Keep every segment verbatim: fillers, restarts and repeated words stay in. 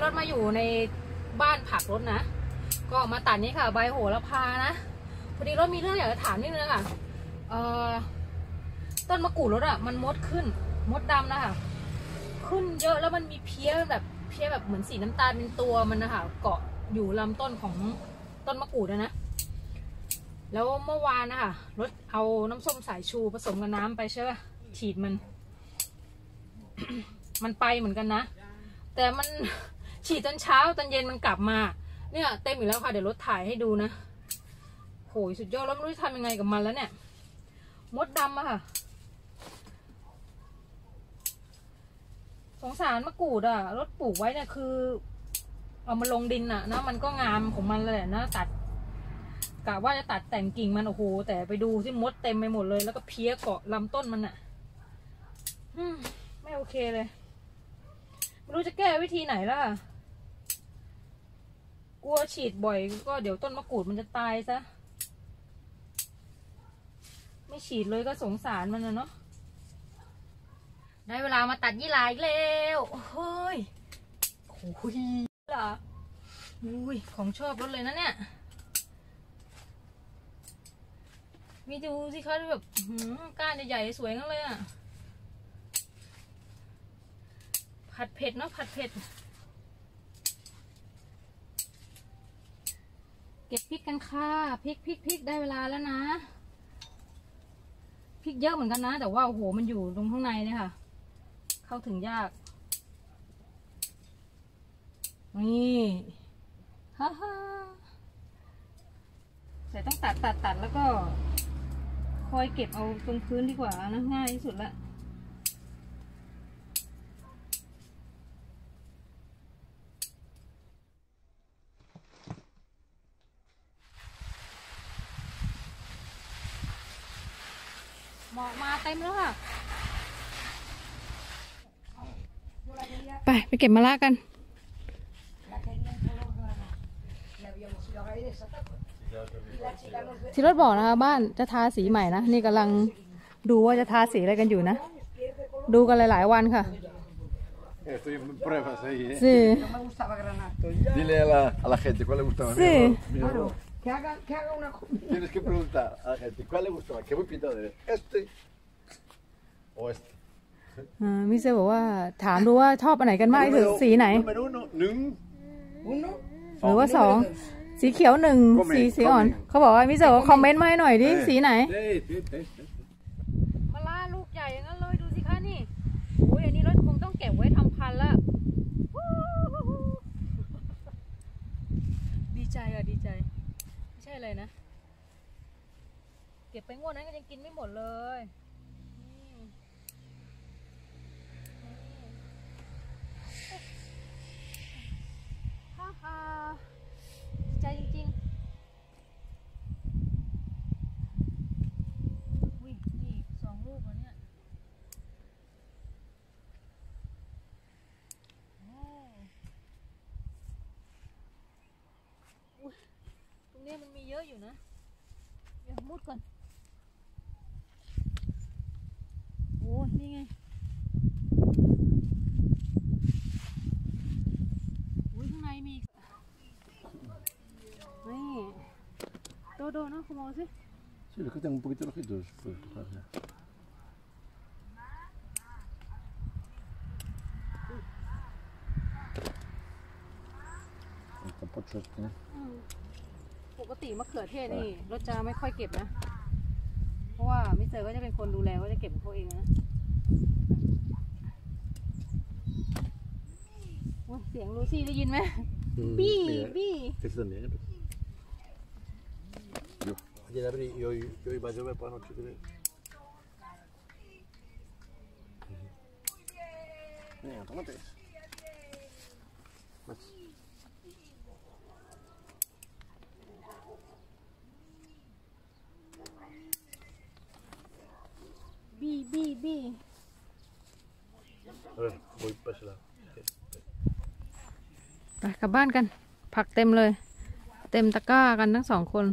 รถมาอยู่ในบ้านผักรถนะก็มาตัดนี้ค่ะใบโหระพานะพอดีรถมีเรื่องอยากจะถามนิดนึงค่ะเอ่อต้นมะกรูดรถอ่ะมันมดขึ้นมดดำนะคะขึ้นเยอะแล้วมันมีเพี้ยแบบเพี้ยแบบเหมือนสีน้ำตาลเป็นตัวมันนะคะเกาะอยู่ลำต้นของต้นมะกรูดนะแล้วเมื่อวานนะคะรถเอาน้ำส้มสายชูผสมกับน้ำไปใช่ป่ะฉีดมัน มันไปเหมือนกันนะแต่มันฉีดตอนเช้าตอนเย็นมันกลับมาเนี่ยเต็มอยู่แล้วค่ะเดี๋ยวรถถ่ายให้ดูนะโหยสุดยอดแล้วไม่รู้จะทำยังไงกับมันแล้วเนี่ยมดดำอะค่ะสงสารมะกรูดอะรถปลูกไว้เนี่ยคือเอามาลงดินอะนะมันก็งามของมันเลยนะตัดกะว่าจะตัดแต่งกิ่งมันโอ้โหแต่ไปดูที่มดเต็มไปหมดเลยแล้วก็เพี้ยเกาะลำต้นมันอะไม่โอเคเลยไม่รู้จะแก้วิธีไหนล่ะกลัวฉีดบ่อยก็เดี๋ยวต้นมะกรูดมันจะตายซะไม่ฉีดเลยก็สงสารมันนะเนาะได้เวลามาตัดยี่หร่าอีกแล้วเฮ้ยโอ้ยล่ะอุ้ยของชอบรถเลยนะเนี่ยมีดูสิคะแบบก้านใหญ่ๆสวยงั้นเลยอ่ะผัดเผ็ดเนาะผัดเผ็ดเก็บพริกกันค่ะพริกพริกพริกได้เวลาแล้วนะพริกเยอะเหมือนกันนะแต่ว่าโอ้โหมันอยู่ตรงข้างในเนี่ยค่ะเข้าถึงยากนี่ฮ่าฮ่าแต่ต้องตัดตัดตัดแล้วก็คอยเก็บเอาตรงพื้นดีกว่านะง่ายที่สุดละหมอกมาเต็มแล้วค่ะไปไปเก็บมะระกันที่รถบอกนะคะบ้านจะทาสีใหม่นะนี่กำลังดูว่าจะทาสีอะไรกันอยู่นะดูกันหลายๆวันค่ะ Estoy en pruebas ahí, ¿eh? Sí. No me gustaba granato. Dile a la, a la gente cuál le gustaba. Sí. Mira, Claro, que haga, que haga una comida. Tienes que preguntar a la gente cuál le gustaba. ¿Qué voy pintado de este o este? มิเซบอกว่าถามดูว่าชอบอันไหนกันมากที่สุดสีไหน Número uno,นึ่ง Uno. หรือว่าสองสีเขียวหนึ่งสีสีอ่อนเขาบอกว่ามิเซบอกคอมเมนต์มาให้หน่อยดิสีไหนมะระลูกใหญ่งั้นเลยดูสิคะนี่โอ้ยอันนี้รถคงต้องเก็บไว้ทำพันธุ์ละดีใจอะดีใจไม่ใช่อะไรนะเก็บไปงวดนั้นก็ยังกินไม่หมดเลยฮ่าฮ่าใจจริงๆอุ้ยนี่สองลูกแล้วเนี่ยตรงนี้มันมีเยอะอยู่นะเดี๋ยวมุดก่อนโอ้นี่ไงอุ้ยข้างในมีนี่โดโดนะขโมยสิ Sí, los que tengan un poquito de ojitos. Pues, gracias. El capocho este. ปกติมะเขือเทศนี่รถจะไม่ค่อยเก็บนะเพราะว่ามิสเตอร์ก็จะเป็นคนดูแลก็จะเก็บของเขาเองนะเสียงลูซี่ได้ยินไหมบี้บี้ Este también. Yo. Ayer abrí y hoy, y hoy va a llover por la noche. Venga, tómate. Más. บี้บี้บี้ A ver, voy para ese lado. ไปกลับบ้านกันผักเต็มเลยเต็มตะกร้ากันทั้งสองคน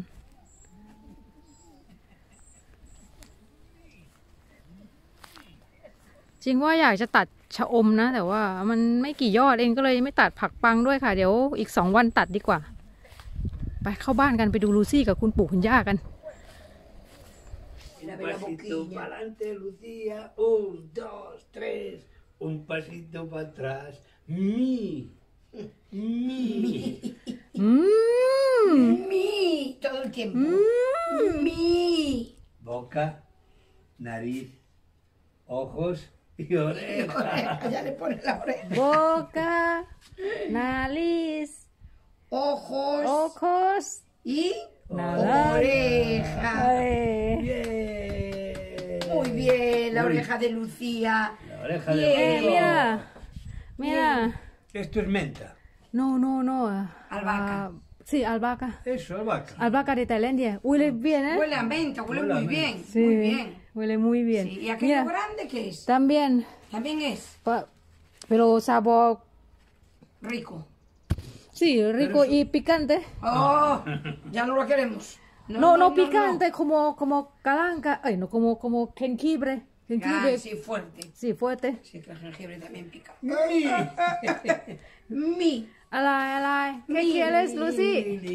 จริงว่าอยากจะตัดชะอมนะแต่ว่ามันไม่กี่ยอดเองก็เลยไม่ตัดผักปังด้วยค่ะเดี๋ยวอีกสองวันตัดดีกว่าไปเข้าบ้านกันไปดูลูซี่กับคุณปู่คุณย่ากัน Mira, Un ve la pasito boquilla. para adelante, Lucía. Un, dos, tres. Un pasito para atrás. Mi. Mi. อืม Mi, todo el tiempo. Mi. Boca, nariz, ojos y orejas. Ya le pone la oreja. โบกานาลิส Ojos โอโคส y Nada. oreja. เอ้ย Bien. Muy bien, la Muy- oreja de Lucía. La oreja เอ้ย de เมีย Manolo. เมีย Esto es menta. no no no Albahaca. Ah, sí albahaca Eso, albahaca. albahaca de Tailandia huele bien eh Huele a menta, huele Huele a muy menta. bien. sí Muy bien. huele muy bien Sí, ¿y aquello Mira, grande qué es? también También es pa- pero sabor rico. sí rico y picante Oh, ya no lo queremos. no no picante como como calanca ay no como como jengibre jengibre Ah, sí, fuerte. sí fuerte Sí, que el jengibre también pica. Mi. Mi. อะไรอะไร ¿qué quieres Lucy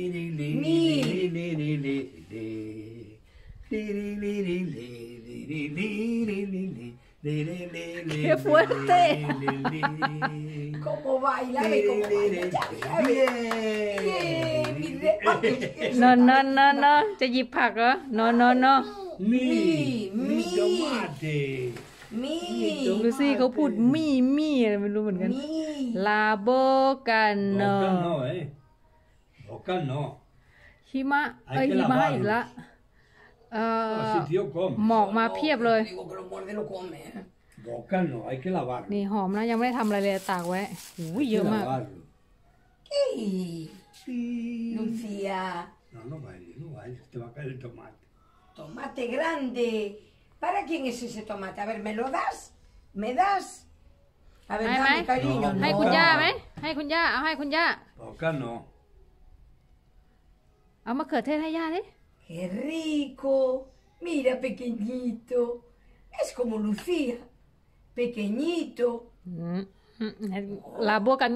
¡Qué fuerte! ¿Cómo baila? Ve cómo baila. Ya, ya ve. Bien, mi re- Ay, no no no no จะหยิบผักเหรอ no no no Mi, mi tomate. Mi. ลูซี่เขาพูดมี่มี่อะไรไม่รู้เหมือนกัน Mi. ลาโบกันเน Boca no, eh. Boca no. หิมะไอ้เอ้ย que หิมะ lavarlo อีกละเอ่อ Así tío come. หมอกมาเพียบเลย Digo que lo muerde, lo come. ¿eh? Boca no, hay que lavarlo. นี่หอมนะยังไม่ได้ทำอะไรเลยตากไว้หูย Hay เย que อะมาก lavarlo. Ey, Sí. Lucía. No, no vale, no vale. Te va a caer el tomate. Tomate grande. ¿Para quién es ese tomate? A ver, ¿me lo das? ¿Me das? A ver, Ay, dame, Mai. cariño. No, ให้ No. คุณย่าไหมให้คุณย่าเอาให้คุณย่า Boca no. เอามะเขือเทศให้ย่าดิ ¡Qué rico! Mira, pequeñito. Es como Lucía. Pequeñito. อืมอืมลาโบกัน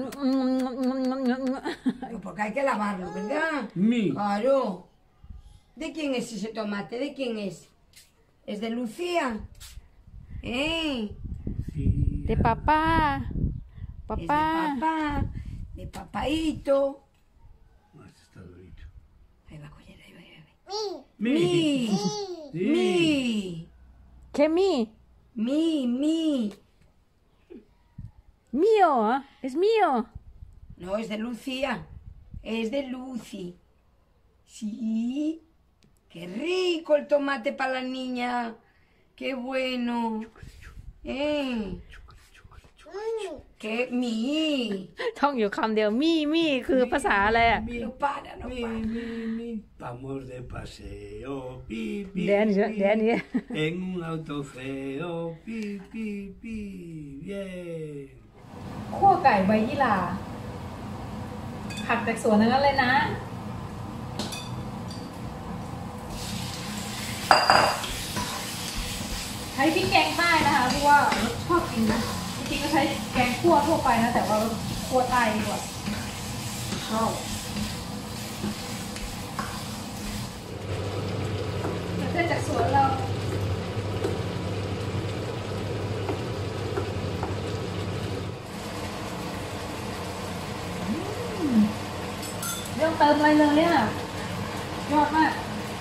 Pero porque hay que lavarlo, ¿verdad? Mi. Claro. ¿De quién es ese tomate? ¿De quién es? ¿Es de Lucía? ¿Eh? เดป้าป้าป้า Es de ป้า papá. De papaito. Ah, este está durito. Ahí va, collera, ahí va, ahí va. Mi. Mi. Sí. Mi. เคมี่ Mi, mi. mío เหรอ es mío No, es de Lucía. Es de Lucy. Sí. Qué rico el tomate para la niña. Qué bueno. Eh. Que mi. ท่องอยู่คำเดียวมี่มี่คือภาษาอะไรอ่ะ No para, no Mi, para. mi, mi. Vamos de paseo. Pi, pi, เดี๋ยวนี้เดี๋ยวนี้ En un auto feo. Pi, pi, pi. Bien. คั่วไก่ใบยี่หร่าผักจากสวนทั้งนั้นเลยนะใช้พริกแกงใต้นะคะเพราะว่าชอบกินนะจริงๆก็ใช้แกงคั่วทั่วไปนะแต่ว่าคั่วใต้ดีกว่าชอบเส้นจากสวนเราเรื่องเติมอะไรเลยเนี่ยยอดมาก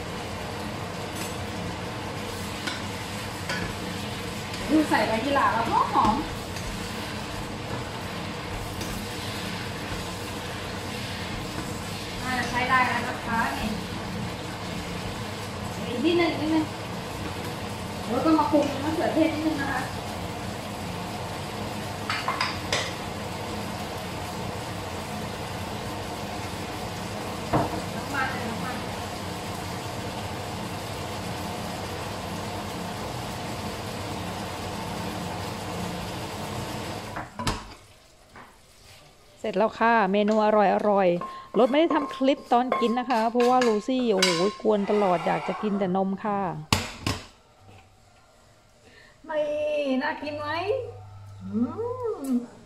ดูใส่ใบยี่หร่าแล้วหอมหอมน่าจะใช้ได้แล้วนะคะนี่อีกนิดนึงนิดนึงแล้วก็มาปรุงมะเขือเทศนิดนึงนะคะน้ำมันน้ำมันเสร็จแล้วค่ะเมนูอร่อยอร่อยรถไม่ได้ทำคลิปตอนกินนะคะ เพราะว่าลูซี่โอ้โหกวนตลอดอยากจะกินแต่นมค่ะไม่น่ากินไหม Mm.